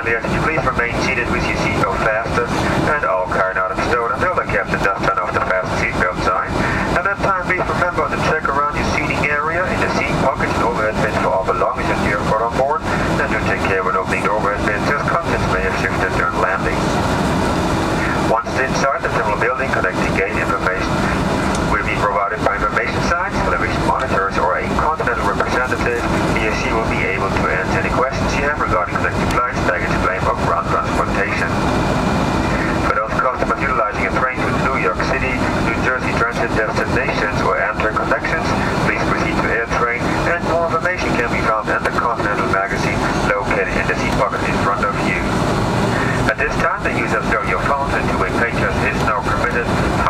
kindly ask you please remain seated with your seatbelt fastened and all car not installed until the captain does turn off the fasten seatbelt sign. At that time, please remember to check around your seating area in the seat pockets and overhead bins for all belongings that you have brought on board. And do take care when opening the overhead bins as contents may have shifted during landing. Once inside the terminal building, connecting gate information will be provided by information signs, television monitors, or a Continental representative. ESC will be able to answer any questions you have regarding connecting flights, baggage claim, or ground transportation. For those customers utilizing a train to New York City, New Jersey transit destinations, or Amtrak connections, please proceed to AirTrain, and more information can be found in the Continental magazine located in the seat pocket in front of you. At this time, the use of stereo phones and two-way pagers is now permitted.